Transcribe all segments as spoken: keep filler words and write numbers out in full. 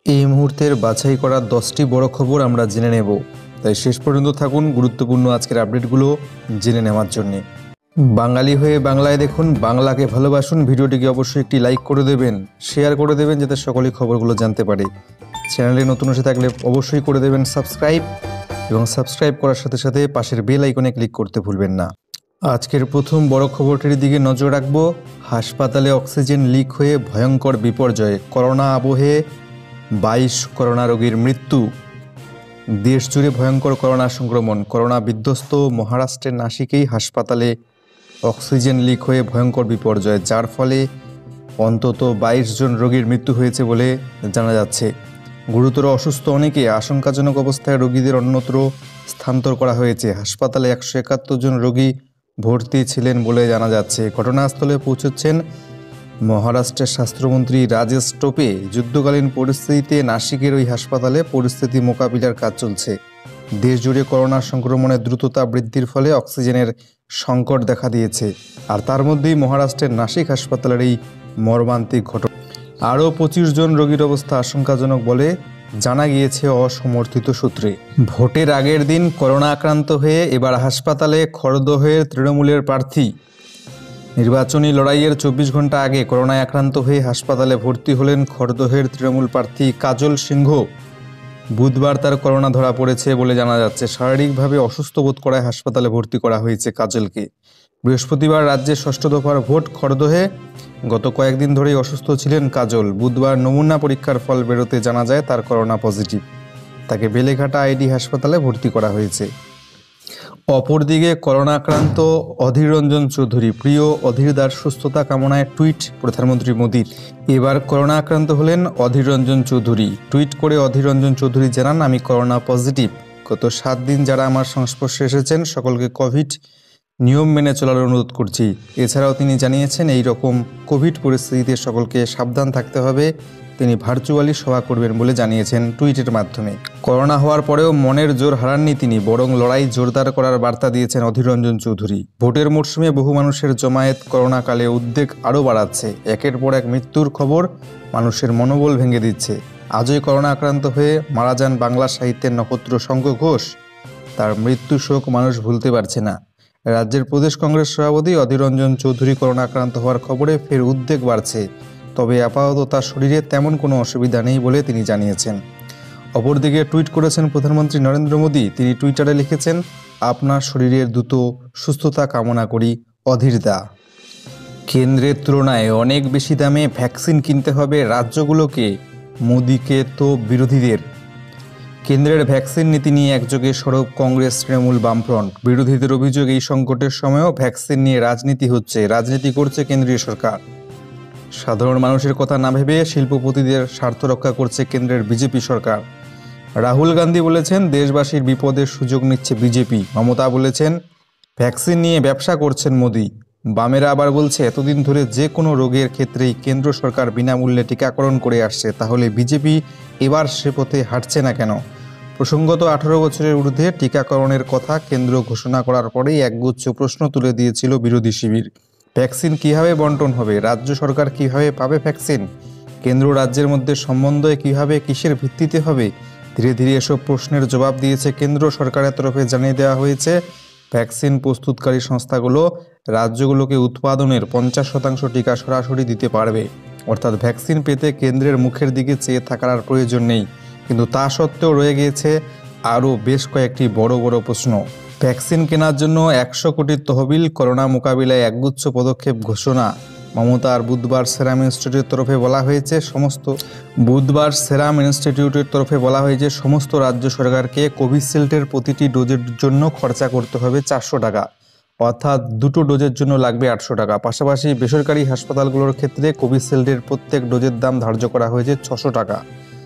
এই মুহূর্তের বাছাই করা দশটি বড় খবর আমরা জেনে নেব, তাই শেষ পর্যন্ত থাকুন গুরুত্বপূর্ণ আজকের আপডেটগুলো জেনে নেওয়ার জন্যে। বাঙালি হয়ে বাংলায় দেখুন, বাংলাকে ভালোবাসুন। ভিডিওটিকে অবশ্যই একটি লাইক করে দেবেন, শেয়ার করে দেবেন যাতে সকলেই খবরগুলো জানতে পারে। চ্যানেলে নতুন এসে থাকলে অবশ্যই করে দেবেন সাবস্ক্রাইব, এবং সাবস্ক্রাইব করার সাথে সাথে পাশের বেল আইকনে ক্লিক করতে ভুলবেন না। আজকের প্রথম বড় খবরটির দিকে নজর রাখবো। হাসপাতালে অক্সিজেন লিক হয়ে ভয়ঙ্কর বিপর্যয়, করোনা আবহে বাইশ করোনা রোগীর মৃত্যু। দেশ জুড়ে ভয়ঙ্কর করোনা সংক্রমণ। করোনা বিধ্বস্ত মহারাষ্ট্রের নাসিকেই হাসপাতালে অক্সিজেন লিক হয়ে ভয়ঙ্কর বিপর্যয়, যার ফলে অন্তত বাইশ জন রোগীর মৃত্যু হয়েছে বলে জানা যাচ্ছে। গুরুতর অসুস্থ অনেকে আশঙ্কাজনক অবস্থায় রোগীদের অন্যত্র স্থানান্তর করা হয়েছে। হাসপাতালে একশো একাত্তর জন রোগী ভর্তি ছিলেন বলে জানা যাচ্ছে। ঘটনাস্থলে পৌঁছেছেন মহারাষ্ট্রের স্বাস্থ্যমন্ত্রী রাজেশ টোপে। যুদ্ধকালীন পরিস্থিতিতে নাসিকের ওই হাসপাতালে পরিস্থিতি মোকাবিলার কাজ চলছে। দেশ জুড়ে করোনা সংক্রমণের দ্রুততা বৃদ্ধির ফলে অক্সিজেনের সংকট দেখা দিয়েছে, আর তার মধ্যেই মহারাষ্ট্রের নাসিক হাসপাতালের এই মর্মান্তিক ঘটনা। আরও পঁচিশ জন রোগীর অবস্থা আশঙ্কাজনক বলে জানা গিয়েছে অসমর্থিত সূত্রে। ভোটের আগের দিন করোনা আক্রান্ত হয়ে এবার হাসপাতালে খড়দহের তৃণমূলের প্রার্থী। নির্বাচনী লড়াইয়ের চব্বিশ ঘন্টা আগে করোনায় আক্রান্ত হয়ে হাসপাতালে ভর্তি হলেন খড়দহের তৃণমূল প্রার্থী কাজল সিংহ। বুধবার তার করোনা ধরা পড়েছে বলে জানা যাচ্ছে। শারীরিকভাবে অসুস্থ বোধ করায় হাসপাতালে ভর্তি করা হয়েছে কাজলকে। বৃহস্পতিবার রাজ্যের ষষ্ঠ দফার ভোট খড়দহে। গত কয়েকদিন ধরেই অসুস্থ ছিলেন কাজল। বুধবার নমুনা পরীক্ষার ফল বেরোতে জানা যায় তার করোনা পজিটিভ। তাকে বেলেঘাটা আইডি হাসপাতালে ভর্তি করা হয়েছে। অপরদিকে করোনা আক্রান্ত অধীর রঞ্জন চৌধুরী। প্রিয় অধীরদার সুস্থতা কামনায় টুইট প্রধানমন্ত্রী মোদীর। এবার করোনা আক্রান্ত হলেন অধীর রঞ্জন চৌধুরী। টুইট করে অধীর রঞ্জন চৌধুরী জানান, আমি করোনা পজিটিভ। গত সাত দিন যারা আমার সংস্পর্শে এসেছেন সকলকে কোভিড নিয়ম মেনে চলার অনুরোধ করছি। এছাড়াও তিনি জানিয়েছেন এই রকম কোভিড পরিস্থিতিতে সকলকে সাবধান থাকতে হবে। তিনি ভার্চুয়ালি সভা করবেন বলে জানিয়েছেন টুইটের মাধ্যমে। করোনা হওয়ার পরেও মনের জোর হারাননি তিনি, বরং লড়াই জোরদার করার বার্তা দিয়েছেন অধীর রঞ্জন চৌধুরী। ভোটের মরশুমে বহু মানুষের জমায়েত করোনাকালে উদ্বেগ আরও বাড়াচ্ছে। একের পর এক মৃত্যুর খবর মানুষের মনোবল ভেঙে দিচ্ছে। আজই করোনা আক্রান্ত হয়ে মারা যান বাংলা সাহিত্যের নক্ষত্র শঙ্খ ঘোষ। তার মৃত্যু শোক মানুষ ভুলতে পারছে না। রাজ্যের প্রদেশ কংগ্রেস সভাপতি অধীর রঞ্জন চৌধুরী করোনা আক্রান্ত হওয়ার খবরে ফের উদ্বেগ বাড়ছে। তবে আপাতত তার শরীরে তেমন কোনো অসুবিধা নেই বলে তিনি জানিয়েছেন। অপরদিকে টুইট করেছেন প্রধানমন্ত্রী নরেন্দ্র মোদী। তিনি টুইটারে লিখেছেন, আপনার শরীরের দ্রুত সুস্থতা কামনা করি অধীরদা। কেন্দ্রের তুলনায় অনেক বেশি দামে ভ্যাকসিন কিনতে হবে রাজ্যগুলোকে, মোদীকে তো বিরোধীদের। কেন্দ্রের ভ্যাকসিন নীতি নিয়ে একযোগে সরব কংগ্রেস তৃণমূল বামফ্রন্ট। বিরোধীদের অভিযোগ, এই সংকটের সময়ও ভ্যাকসিন নিয়ে রাজনীতি হচ্ছে, রাজনীতি করছে কেন্দ্রীয় সরকার। সাধারণ মানুষের কথা না ভেবে শিল্পপতিদের স্বার্থ রক্ষা করছে কেন্দ্রের বিজেপি সরকার। রাহুল গান্ধী বলেছেন, দেশবাসীর বিপদের সুযোগ নিচ্ছে বিজেপি। মমতা বলেছেন, ভ্যাকসিন নিয়ে ব্যবসা করছেন মোদী। বামেরা আবার বলছে, এতদিন ধরে যে কোনো রোগের ক্ষেত্রেই কেন্দ্র সরকার বিনামূল্যে টিকাকরণ করে আসছে, তাহলে বিজেপি এবার সে পথে হাঁটছে না কেন? প্রসঙ্গত আঠারো বছরের ঊর্ধ্বে টিকাকরণের কথা কেন্দ্র ঘোষণা করার পরেই একগুচ্ছ প্রশ্ন তুলে দিয়েছিল বিরোধী শিবির। ভ্যাকসিন কীভাবে বন্টন হবে? রাজ্য সরকার কীভাবে পাবে ভ্যাকসিন? কেন্দ্র রাজ্যের মধ্যে সমন্বয় কীভাবে, কিসের ভিত্তিতে হবে? ধীরে ধীরে এসব প্রশ্নের জবাব দিয়েছে কেন্দ্র সরকারের তরফে। জানিয়ে দেওয়া হয়েছে, ভ্যাকসিন প্রস্তুতকারী সংস্থাগুলো রাজ্যগুলোকে উৎপাদনের পঞ্চাশ শতাংশ টিকা সরাসরি দিতে পারবে। অর্থাৎ ভ্যাকসিন পেতে কেন্দ্রের মুখের দিকে চেয়ে থাকার আর প্রয়োজন নেই। কিন্তু তা সত্ত্বেও রয়ে গিয়েছে আরও বেশ কয়েকটি বড় বড় প্রশ্ন। ভ্যাকসিন কেনার জন্য একশো কোটির তহবিল, করোনা মোকাবিলায় একগুচ্ছ পদক্ষেপ ঘোষণা। মমতার বুধবার সেরাম ইনস্টিটিউটের তরফে বলা হয়েছে সমস্ত বুধবার সেরাম ইনস্টিটিউটের তরফে বলা হয়েছে সমস্ত রাজ্য সরকারকে কোভিশিল্ডের প্রতিটি ডোজের জন্য খরচা করতে হবে চারশো টাকা, অর্থাৎ দুটো ডোজের জন্য লাগবে আটশো টাকা। পাশাপাশি বেসরকারি হাসপাতালগুলোর ক্ষেত্রে কোভিশিল্ডের প্রত্যেক ডোজের দাম ধার্য করা হয়েছে ছশো টাকা।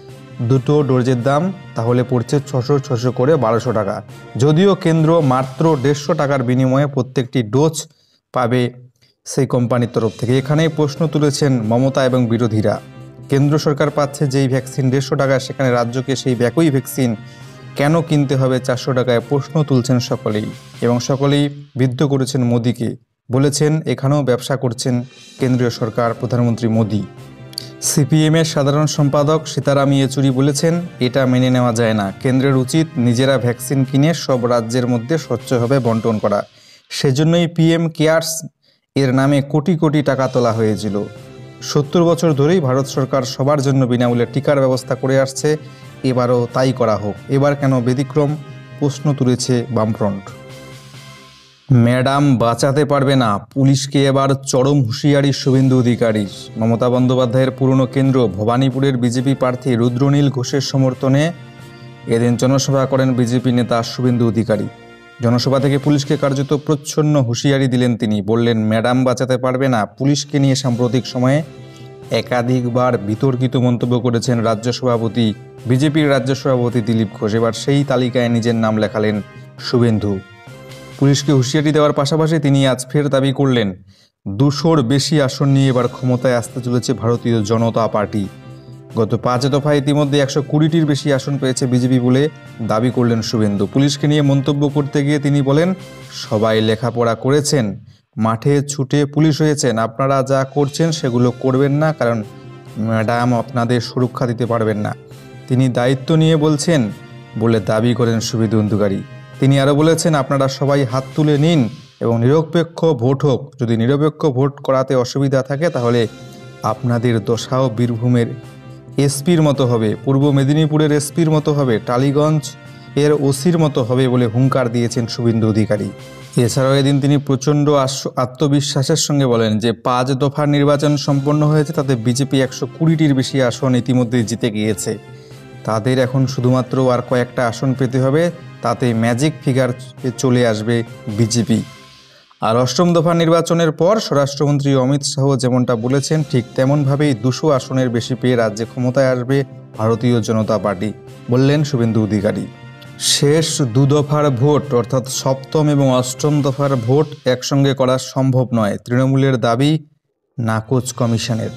দুটো ডোজের দাম তাহলে পড়ছে ছশো ছশো করে বারোশো টাকা। যদিও কেন্দ্র মাত্র দেড়শো টাকার বিনিময়ে প্রত্যেকটি ডোজ পাবে সেই কোম্পানির তরফ থেকে। এখানেই প্রশ্ন তুলেছেন মমতা এবং বিরোধীরা। কেন্দ্র সরকার পাচ্ছে যেই ভ্যাকসিন দেড়শো টাকায়, সেখানে রাজ্যকে সেই একই ভ্যাকসিন কেন কিনতে হবে চারশো টাকায়? প্রশ্ন তুলছেন সকলেই, এবং সকলেই বিদ্ধ করেছেন মোদীকে। বলেছেন, এখানেও ব্যবসা করছেন কেন্দ্রীয় সরকার, প্রধানমন্ত্রী মোদী। সিপিএমের সাধারণ সম্পাদক সীতারাম ইয়েচুরি বলেছেন, এটা মেনে নেওয়া যায় না। কেন্দ্রের উচিত নিজেরা ভ্যাকসিন কিনে সব রাজ্যের মধ্যে স্বচ্ছভাবে বন্টন করা। সেজন্যই পিএম কেয়ার্স এর নামে কোটি কোটি টাকা তোলা হয়েছিল। সত্তর বছর ধরেই ভারত সরকার সবার জন্য বিনামূল্যে টিকার ব্যবস্থা করে আসছে, এবারও তাই করা হোক। এবার কেন ব্যতিক্রম, প্রশ্ন তুলেছে বামফ্রন্ট। ম্যাডাম বাঁচাতে পারবে না, পুলিশকে এবার চরম হুঁশিয়ারি শুভেন্দু অধিকারীর। মমতা বন্দ্যোপাধ্যায়ের পুরনো কেন্দ্র ভবানীপুরের বিজেপি প্রার্থী রুদ্রনীল ঘোষের সমর্থনে এদিন জনসভা করেন বিজেপি নেতা শুভেন্দু অধিকারী। জনসভা থেকে পুলিশকে কার্যত প্রচ্ছন্ন হুঁশিয়ারি দিলেন তিনি। বললেন, ম্যাডাম বাঁচাতে পারবে না। পুলিশকে নিয়ে সাম্প্রতিক সময়ে একাধিকবার বিতর্কিত মন্তব্য করেছেন রাজ্য সভাপতি বিজেপির রাজ্য সভাপতি দিলীপ ঘোষ। এবার সেই তালিকায় নিজের নাম লেখালেন শুভেন্দু। পুলিশকে হুঁশিয়ারি দেওয়ার পাশাপাশি তিনি আজ ফের দাবি করলেন, দুশোর বেশি আসন নিয়ে এবার ক্ষমতায় আসতে চলেছে ভারতীয় জনতা পার্টি। গত পাঁচ দফায় ইতিমধ্যে একশো কুড়িটির বেশি আসন পেয়েছে বিজেপি বলে দাবি করলেন শুভেন্দু। পুলিশকে নিয়ে মন্তব্য করতে গিয়ে তিনি বলেন, সবাই লেখাপড়া করেছেন, মাঠে ছুটে পুলিশ হয়েছেন, আপনারা যা করছেন সেগুলো করবেন না, কারণ ম্যাডাম আপনাদের সুরক্ষা দিতে পারবেন না। তিনি দায়িত্ব নিয়ে বলছেন বলে দাবি করেন শুভেন্দু অধিকারী। তিনি আরও বলেছেন, আপনারা সবাই হাত তুলে নিন এবং নিরপেক্ষ ভোট হোক। যদি নিরপেক্ষ ভোট করাতে অসুবিধা থাকে তাহলে আপনাদের দশাও বীরভূমের এসপির মতো হবে, পূর্ব মেদিনীপুরের এসপির মতো হবে, টালিগঞ্জ এর ওসির মতো হবে বলে হুঙ্কার দিয়েছেন শুভেন্দু অধিকারী। এছাড়াও এদিন তিনি প্রচণ্ড আত্মবিশ্বাসের সঙ্গে বলেন যে পাঁচ দফার নির্বাচন সম্পন্ন হয়েছে, তাতে বিজেপি একশো কুড়িটির বেশি আসন ইতিমধ্যেই জিতে গিয়েছে। তাদের এখন শুধুমাত্র আর কয়েকটা আসন পেতে হবে, তাতে ম্যাজিক ফিগার চলে আসবে বিজেপি। আর অষ্টম দফা নির্বাচনের পর স্বরাষ্ট্রমন্ত্রী অমিত শাহ যেমনটা বলেছেন, ঠিক তেমনভাবেই দুশো আসনের বেশি পেয়ে রাজ্যে ক্ষমতায় আসবে ভারতীয় জনতা পার্টি, বললেন শুভেন্দু অধিকারী। শেষ দু দফার ভোট অর্থাৎ সপ্তম এবং অষ্টম দফার ভোট একসঙ্গে করা সম্ভব নয়, তৃণমূলের দাবি নাকচ কমিশনের।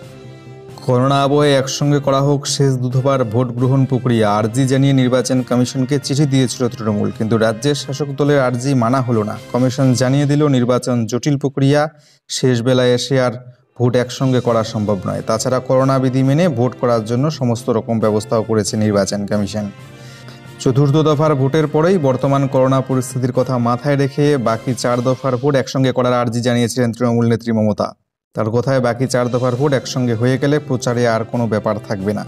করোনা আবহে একসঙ্গে করা হোক শেষ দু দফার ভোট গ্রহণ প্রক্রিয়া। আর্জি জানিয়ে নির্বাচন কমিশনকে চিঠি দিয়েছিল তৃণমূল, কিন্তু রাজ্যের শাসক দলের আর্জি মানা হলো না। কমিশন জানিয়ে দিল নির্বাচন জটিল প্রক্রিয়া, শেষ বেলায় এসে আর ভোট একসঙ্গে করা সম্ভব নয়। তাছাড়া করোনা বিধি মেনে ভোট করার জন্য সমস্ত রকম ব্যবস্থাও করেছে নির্বাচন কমিশন। চতুর্থ দফার ভোটের পরেই বর্তমান করোনা পরিস্থিতির কথা মাথায় রেখে বাকি চার দফার ভোট একসঙ্গে করার আর্জি জানিয়েছিলেন তৃণমূল নেত্রী মমতা। তার কথায় বাকি চার দফার ভোট একসঙ্গে হয়ে গেলে প্রচারে আর কোনো ব্যাপার থাকবে না,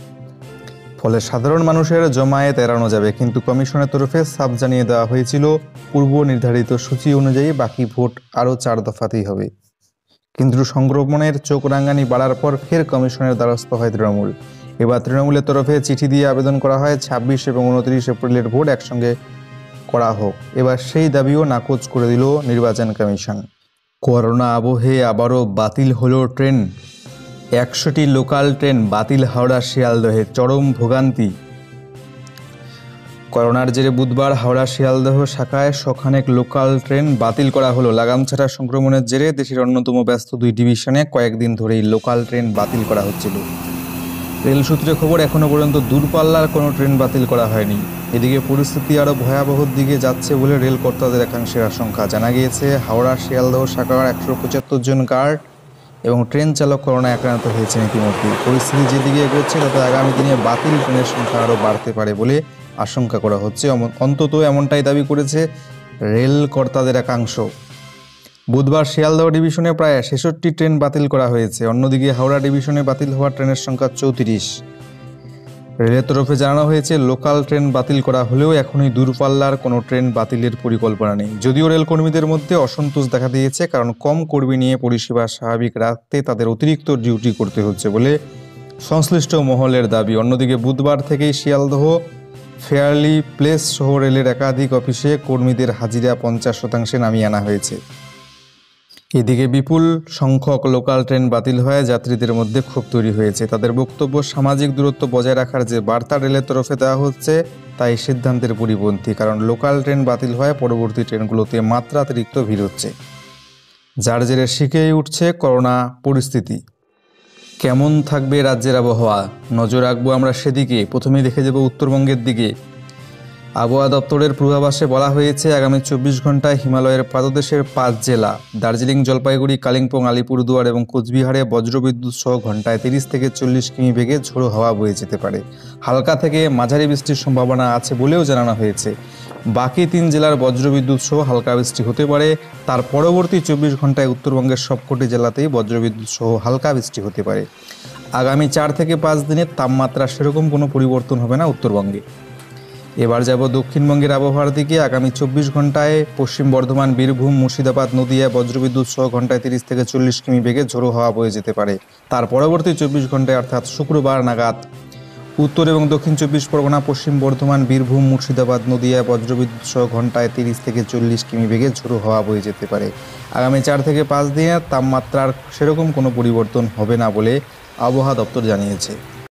ফলে সাধারণ মানুষের জমায়েত এড়ানো যাবে। কিন্তু কমিশনের তরফে সাফ জানিয়ে দেওয়া হয়েছিল, পূর্ব নির্ধারিত সূচি অনুযায়ী বাকি ভোট আরও চার দফাতেই হবে। কিন্তু সংক্রমণের চোখ রাঙানি বাড়ার পর ফের কমিশনের দ্বারস্থ হয় তৃণমূল। এবার তৃণমূলের তরফে চিঠি দিয়ে আবেদন করা হয় ছাব্বিশ এবং উনত্রিশ এপ্রিলের ভোট একসঙ্গে করা হোক। এবার সেই দাবিও নাকচ করে দিল নির্বাচন কমিশন। করোনা আবহে আবারও বাতিল হলো ট্রেন। একশোটি লোকাল ট্রেন বাতিল হাওড়া শিয়ালদহে, চরম ভোগান্তি। করোনার জেরে বুধবার হাওড়া শিয়ালদহ শাখায় শখানেক লোকাল ট্রেন বাতিল করা হলো। লাগাম ছাড়া সংক্রমণের জেরে দেশের অন্যতম ব্যস্ত দুই ডিভিশনে কয়েকদিন ধরেই লোকাল ট্রেন বাতিল করা হচ্ছিল। রেল সূত্রে খবর, এখনও পর্যন্ত দূরপাল্লার কোনো ট্রেন বাতিল করা হয়নি। এদিকে পরিস্থিতি আরও ভয়াবহর দিকে যাচ্ছে বলে রেল কর্তাদের একাংশের আশঙ্কা। জানা গিয়েছে, হাওড়া শিয়ালদহ শাখার একশো পঁচাত্তর জন গার্ড এবং ট্রেন চালক করোনায় আক্রান্ত হয়েছেন ইতিমধ্যে। পরিস্থিতি যেদিকে এগোচ্ছে তাতে আগামী দিনে বাতিল ট্রেনের সংখ্যা আরও বাড়তে পারে বলে আশঙ্কা করা হচ্ছে। অন্তত এমনটাই দাবি করেছে রেল কর্তাদের একাংশ। বুধবার শিয়ালদহ ডিভিশনে প্রায় ছেষট্টি ট্রেন বাতিল করা হয়েছে। অন্যদিকে হাওড়া ডিভিশনে বাতিল হওয়া ট্রেনের সংখ্যা চৌত্রিশ। রেলের তরফে জানানো হয়েছে, লোকাল ট্রেন বাতিল করা হলেও এখনই দূরপাল্লার কোনো ট্রেন বাতিলের পরিকল্পনা নেই। যদিও রেল কর্মীদের মধ্যে অসন্তোষ দেখা দিয়েছে, কারণ কম কর্মী নিয়ে পরিষেবা স্বাভাবিক রাখতে তাদের অতিরিক্ত ডিউটি করতে হচ্ছে বলে সংশ্লিষ্ট মহলের দাবি। অন্যদিকে বুধবার থেকেই শিয়ালদহ ফেয়ারলি প্লেস সহ রেলের একাধিক অফিসে কর্মীদের হাজিরা পঞ্চাশ শতাংশে নামিয়ে আনা হয়েছে। এদিকে বিপুল সংখ্যক লোকাল ট্রেন বাতিল হয়ে যাত্রীদের মধ্যে ক্ষোভ তৈরি হয়েছে। তাদের বক্তব্য, সামাজিক দূরত্ব বজায় রাখার যে বার্তা রেলের তরফে দেওয়া হচ্ছে তাই সিদ্ধান্তের পরিপন্থী, কারণ লোকাল ট্রেন বাতিল হয়ে পরবর্তী ট্রেনগুলোতে মাত্রাতিরিক্ত ভিড় হচ্ছে, যার জেরে শিখেই উঠছে করোনা পরিস্থিতি। কেমন থাকবে রাজ্যের আবহাওয়া, নজর রাখবো আমরা সেদিকে। প্রথমেই দেখে যাব উত্তরবঙ্গের দিকে। আবহাওয়া দপ্তরের পূর্বাভাসে বলা হয়েছে আগামী চব্বিশ ঘন্টায় হিমালয়ের পাদদেশের পাঁচ জেলা দার্জিলিং, জলপাইগুড়ি, কালিম্পং, আলিপুরদুয়ার এবং কোচবিহারে বজ্রবিদ্যুৎ সহ ঘন্টায় তিরিশ থেকে চল্লিশ কিমি বেগে ঝোড়ো হাওয়া বয়ে যেতে পারে। হালকা থেকে মাঝারি বৃষ্টির সম্ভাবনা আছে বলেও জানানো হয়েছে। বাকি তিন জেলার বজ্রবিদ্যুৎ সহ হালকা বৃষ্টি হতে পারে। তার পরবর্তী চব্বিশ ঘন্টায় উত্তরবঙ্গের সবকটি জেলাতেই বজ্রবিদ্যুৎ সহ হালকা বৃষ্টি হতে পারে। আগামী চার থেকে পাঁচ দিনের তাপমাত্রা সেরকম কোনো পরিবর্তন হবে না উত্তরবঙ্গে। এবার যাব দক্ষিণবঙ্গের আবহাওয়ার দিকে। আগামী চব্বিশ ঘন্টায় পশ্চিম বর্ধমান, বীরভূম, মুর্শিদাবাদ, নদিয়া বজ্রবিদ্যুৎ সহ ঘন্টায় তিরিশ থেকে চল্লিশ কিমি বেগে ঝোড়ো হাওয়া বয়ে যেতে পারে। তার পরবর্তী চব্বিশ ঘন্টায় অর্থাৎ শুক্রবার নাগাদ উত্তর এবং দক্ষিণ চব্বিশ পরগনা, পশ্চিম বর্ধমান, বীরভূম, মুর্শিদাবাদ, নদিয়া বজ্রবিদ্যুৎ সহ ঘন্টায় তিরিশ থেকে চল্লিশ কিমি বেগে ঝোড়ো হাওয়া বয়ে যেতে পারে। আগামী চার থেকে পাঁচ দিনের তাপমাত্রার সেরকম কোনো পরিবর্তন হবে না বলে আবহাওয়া দপ্তর জানিয়েছে।